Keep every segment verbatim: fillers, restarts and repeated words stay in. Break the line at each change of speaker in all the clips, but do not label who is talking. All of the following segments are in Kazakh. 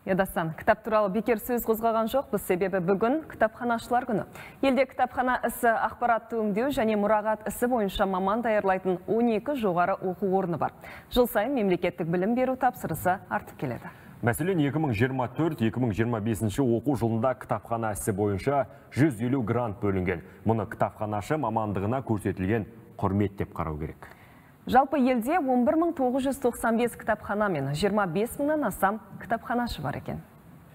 Едасан, кітап туралы бекер сөз қозғаған жоқ, біз себебі бүгін кітапханашылар күні. Елде кітапхана ісі ақпаратты өңдеу және мұрағат ісі бойынша маман даярлайтын он екі жоғары оқу орны бар. Жыл сайын мемлекеттік білім беру тапсырысы артып келеді.
Мәселен, екі мың жиырма төрт екі мың жиырма бесінші оқу жылында кітапхана ісі бойынша жүз елу грант бөлінген. Мұны кітапханашы мамандығына көрсетілген құрмет деп қарау керек.
Жалпы елде он бір мың тоғыз жүз тоқсан бес кітапхана мен жиырма бес мыңнан астам кітапханашы бар екен.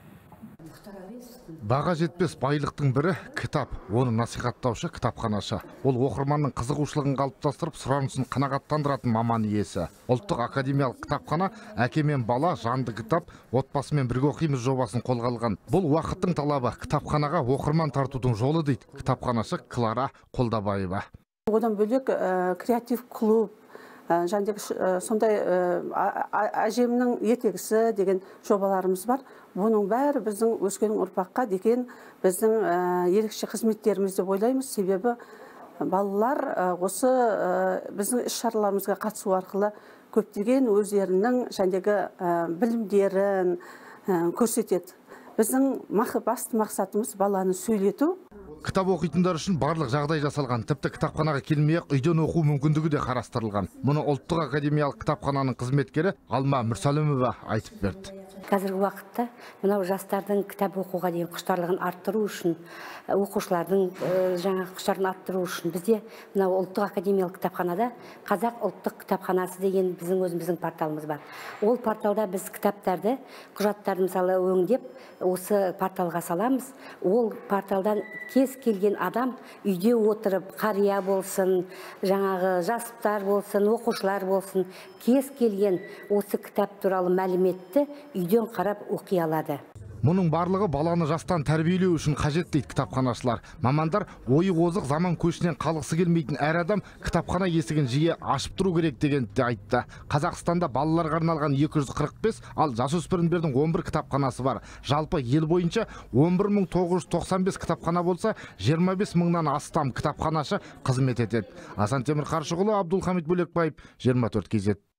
Баға жетпес байлықтың бірі кітап, оны насихаттаушы кітапханашы. Ол оқырманның қызығушылығын қалыптастырып, сұранысын қанағаттандыратын маман иесі. Ұлттық академиялық кітапхана әке мен бала жанды кітап, отбасымен бірге оқимыз жобасын қолға алған. Бұл уақыттың талабы, кітапханаға оқырман тартудың жолы дейді кітапханашы Клара Қолдабаева.
Одан бөлек креатив клуб, жаңдегі сондай әжемнің ертегісі деген жобаларымыз бар. Бұның бәрі біздің өскелең ұрпаққа деген біздің ерекше қызметтеріміз деп ойлаймыз. Себебі балалар осы біздің іс-шараларымызға қатысу арқылы көптеген өздерінің жаңдегі білімдерін көрсетеді. Біздің басты мақсатымыз баланы сөйлету.
Кітап оқитындар үшін барлық жағдай жасалған, тіпті кітапханаға келмей-ақ үйден оқу мүмкіндігі де қарастырылған. Мұны ұлттық академиялық кітапхананың қызметкері Алма Мүрсәлімова айтып берді.
Қазіргі уақытта мынау жастардың кітап оқуға деген құштарлығын арттыру үшін, оқушылардың жаңа құштарын арттыру үшін бізде мынау ұлттық академиялық кітапханада Қазақ ұлттық кітапханасы деген біздің өзіміздің порталымыз бар. Ол порталда біз кітаптарды, құжаттарды мысалы өңдеп, осы порталға саламыз. Ол порталдан кез келген адам үйде отырып, қария болсын, жаңағы жастар болсын, оқушылар болсын, кез келген осы кітап туралы мәліметті үйден қарап оқи алады.
Мұның барлығы баланы жастан тәрбиелеу үшін қажет дейді кітапханашылар. Мамандар ойы озық заман көшінен қалғысы келмейтін әр адам кітапхана есігін жиі ашып тұру керек дегенді айтты. Қазақстанда балаларға арналған екі жүз қырық бес, ал жасөспірімдердің он бір кітапханасы бар. Жалпы ел бойынша он бір мың тоғыз жүз тоқсан бес кітапхана болса, жиырма бес мыңнан астам кітапханашы қызмет етеді. Асан Темір Қаршығұлы, Абдулхамит Бөлекбаев, жиырма төрт кей зет.